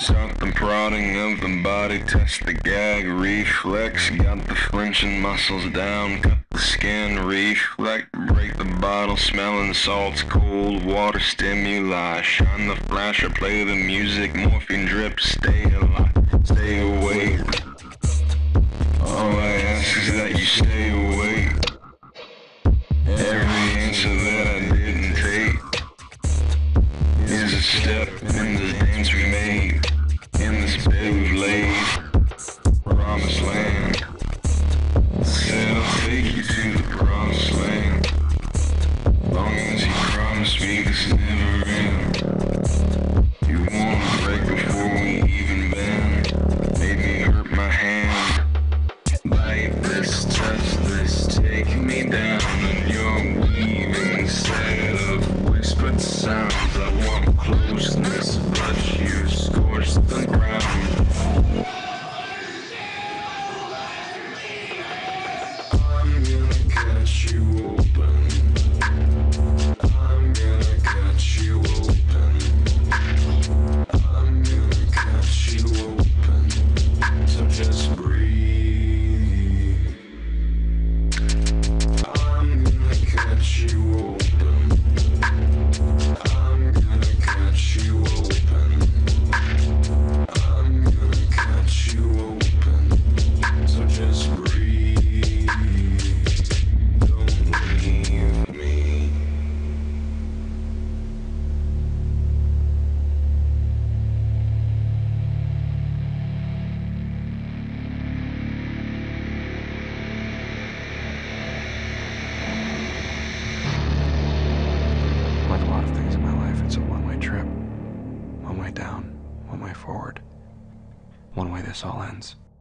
Something prodding of the body, test the gag, reflex, got the flinching muscles down, cut the skin, reflect, break the bottle, smelling salts, cold water stimuli, shine the flash or play the music, morphine drip, stay alive, stay awake. All I ask is that you stay awake. Every answer that I didn't take is a step in this dance we made, in this bed we've laid, promised land. Said I'll take you to the promised land, long as you promise me this never ends. You wanna break before we even bend, made me hurt my hand. Bite this, touch this, take me down, and you're weaving instead of whispered sounds. I want closeness, but you scorch the ground. I'm gonna cut you open. I'm gonna cut you open. I'm gonna cut you open. So just breathe. I'm gonna cut you open. I'm gonna cut you open. I'm gonna cut you open. So just breathe. Don't leave me. Like a lot of things in my life, it's a one-way trip. One way down, one way forward. One way this all ends.